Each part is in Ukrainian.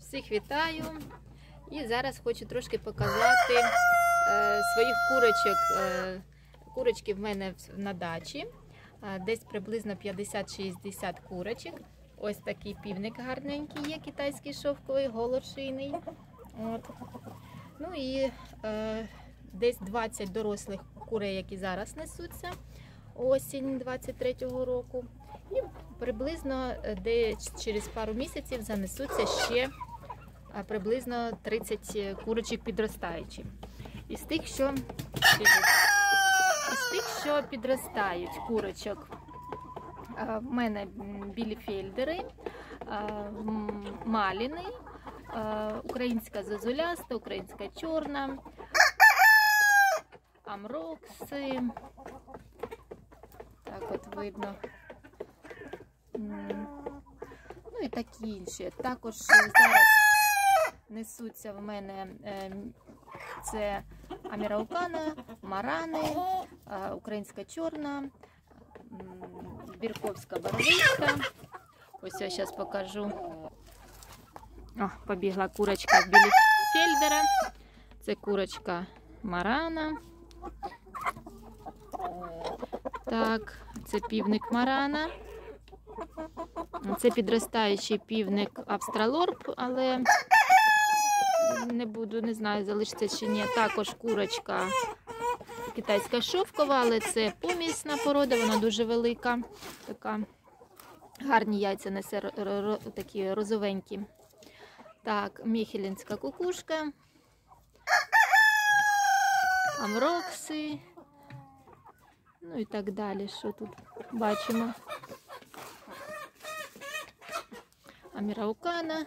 Всіх вітаю! І зараз хочу трошки показати своїх курочок. Курочки в мене на дачі. Десь приблизно 50-60 курочок. Ось такий півник гарненький є, китайський шовковий, голошийний. От. Ну і десь 20 дорослих курей, які зараз несуться осінь 23-го року. І приблизно десь через пару місяців занесуться ще приблизно 30 курочок підростаючі. Із тих, що підростають курочок, в мене біліфельдери, маліни, українська зозуляста, українська чорна, амрокси. Так от видно. Ну і такі інші. Також зараз несуться в мене це аміраукана, марани, українська чорна, бірковська боровичка. Ось я зараз покажу. О, побігла курочка в біліфельдера. Це курочка марана. Так, це півник марана. Це підростаючий півник австралорп, але не знаю, залишиться чи ні. Також курочка китайська шовкова, але це помісна порода, вона дуже велика. Така гарні яйця несе, такі розовенькі. Так, міхелінська кукушка, амрокси, ну і так далі, що тут бачимо. Аміраукана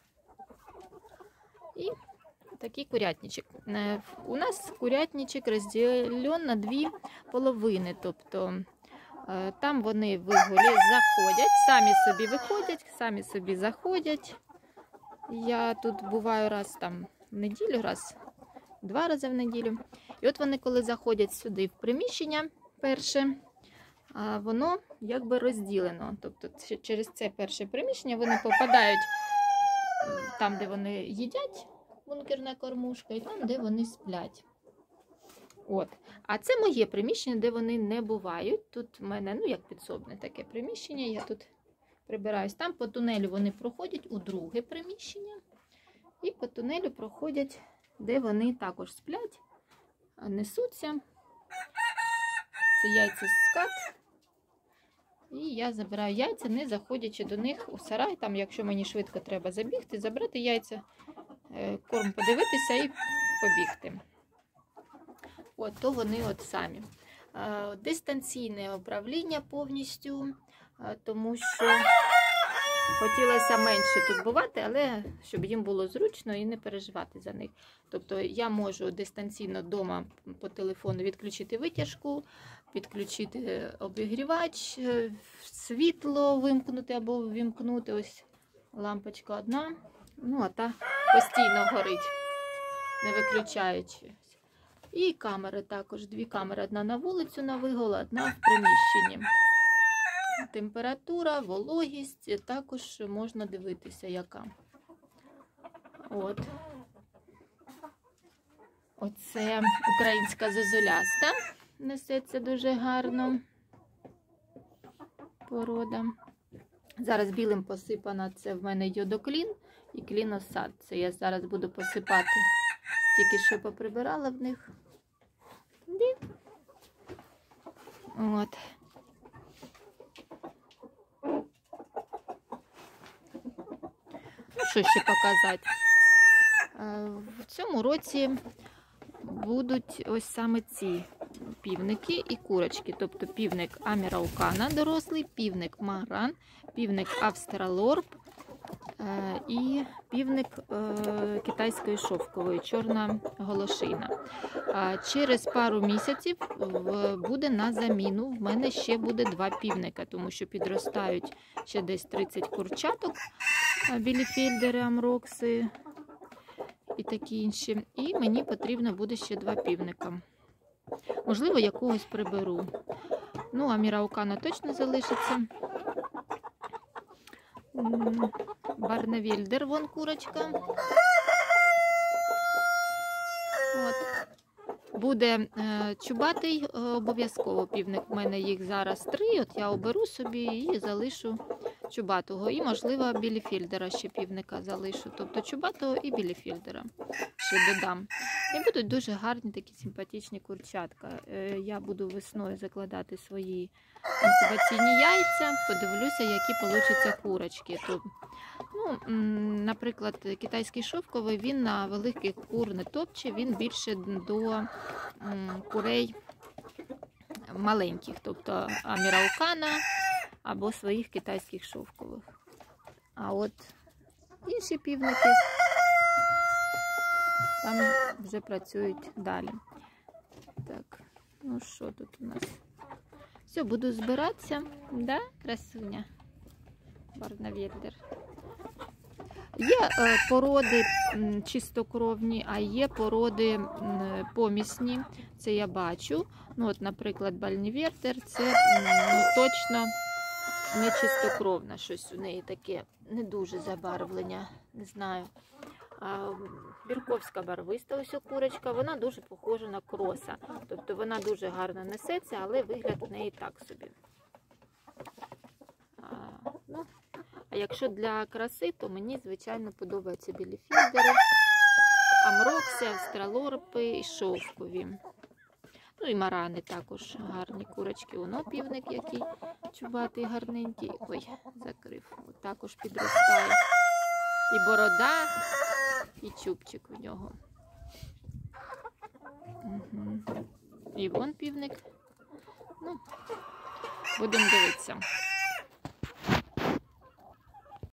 і такий курятничок. У нас курятничок розділен на дві половини, тобто там вони вигулі заходять, самі собі виходять, самі собі заходять. Я тут буваю раз там в неділю, два рази в неділю. І от вони, коли заходять сюди в приміщення перше, воно якби розділено. Тобто через це перше приміщення вони попадають там, де вони їдять, бункерна кормушка, і там, де вони сплять. От. А це моє приміщення, де вони не бувають. Тут в мене, ну як підсобне таке приміщення, я тут прибираюсь. Там по тунелю вони проходять у друге приміщення. І по тунелю проходять, де вони також сплять, несуться. Це яйця скат. І я забираю яйця, не заходячи до них у сарай. Там, якщо мені швидко треба забігти, забрати яйця, корм подивитися і побігти. От, то вони от самі. Дистанційне управління повністю, тому що хотілося менше тут бувати, але щоб їм було зручно і не переживати за них. Тобто я можу дистанційно вдома по телефону відключити витяжку, підключити обігрівач, світло вимкнути або ввімкнути. Ось лампочка одна, ну а та постійно горить, не виключаючи. І камери також, дві камери, одна на вулицю на вигул, одна в приміщенні. Температура, вологість, також можна дивитися, яка. От. Оце українська зозуляста. Несеться дуже гарно. Порода. Зараз білим посипана, це в мене йодоклін і кліносад. Це я зараз буду посипати. Тільки що поприбирала в них. От. Що ще показати? В цьому році будуть ось саме ці півники і курочки. Тобто півник аміраукана дорослий, півник маран, півник австралорп і півник китайської шовкової, чорна голошийна. Через пару місяців буде на заміну. В мене ще буде два півника, тому що підростають ще десь 30 курчаток, біліфельдери, амрокси і такі інші. І мені потрібно буде ще два півника. Можливо, якогось приберу. Ну, аміраукана точно залишиться. Барневільдер, вон курочка. От. Буде чубатий обов'язково півник. У мене їх зараз 3, от я оберу собі і залишу чубатого. І, можливо, біліфільдера ще півника залишу. Тобто чубатого і біліфільдера ще додам. І будуть дуже гарні такі симпатичні курчатка. Я буду весною закладати свої інкубаційні яйця, подивлюся, які получаться курочки. Тут, наприклад, китайський шовковий, він на великих кур не топче, він більше до курей маленьких, тобто аміраукана або своїх китайських шовкових. А от інші півники там вже працюють далі. Так, ну що тут у нас? Все, буду збиратися. Да, красуня? Барневільдер. Є породи чистокровні, а є породи помісні. Це я бачу. Ну, от, наприклад, Барневільдер, це точно не чистокровна. Щось у неї таке не дуже забарвлення, не знаю. Бірковська барвиста ось курочка, вона дуже похожа на кроса. Тобто вона дуже гарно несеться, але вигляд у неї так собі. А якщо для краси, то мені, звичайно, подобаються біліфільдери, амрокси, австралорпи і шовкові. Ну і марани також гарні курочки. Воно півник який чубатий, гарненький. Ой, закрив. От також підростає. І борода, і чубчик у нього. Угу. І вон півник. Ну, будемо дивитися.